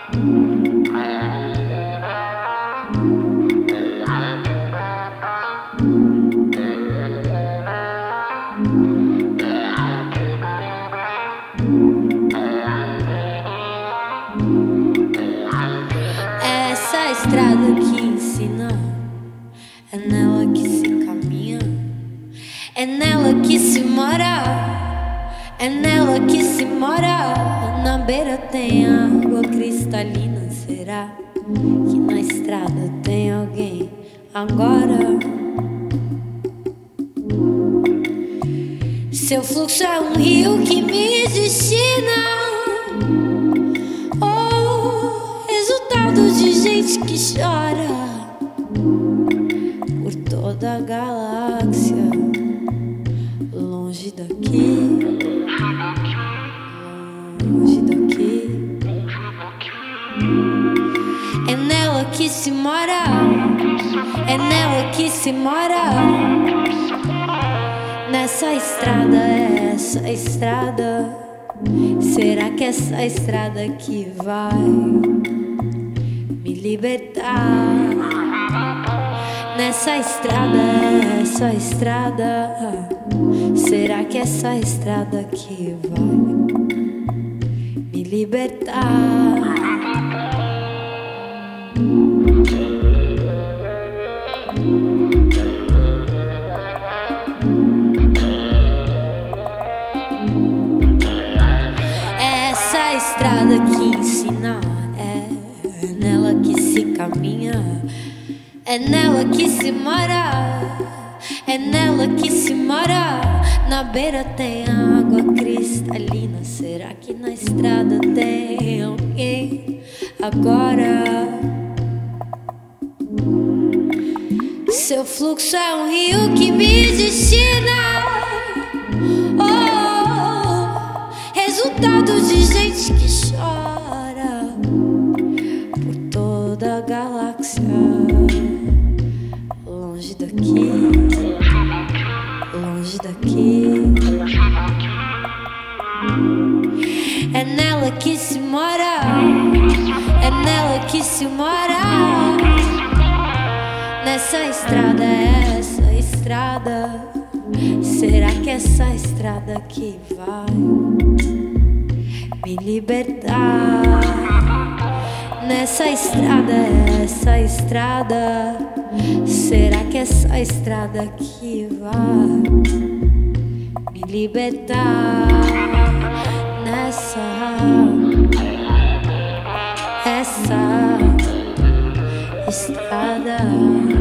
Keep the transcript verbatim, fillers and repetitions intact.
Essa estrada que ensina, é nela que se caminha, é nela que se mora, é nela que se mora. Na beira tem água cristalina. Será que na estrada tem alguém agora? Seu fluxo é um rio que me destina, oh, resultado de gente que chora por toda a galáxia, longe daqui, longe daqui. É nela que se mora, é nela que se mora. Nessa estrada, essa estrada, será que essa estrada que vai me libertar? Nessa estrada, essa estrada, será que essa estrada que vai me libertar? Essa estrada que ensina, é nela que se caminha, é nela que se mora, é nela que se mora. Na beira tem água cristalina. Será que na estrada tem alguém agora? Seu fluxo é um rio que me destina, oh, resultado de gente que chora por toda a galáxia, longe daqui, longe daqui. É nela que se mora, é nela que se mora. Nessa estrada, essa estrada, será que essa estrada que vai me libertar? Nessa estrada, essa estrada, será que essa estrada que vai me libertar? Nessa, essa estrada.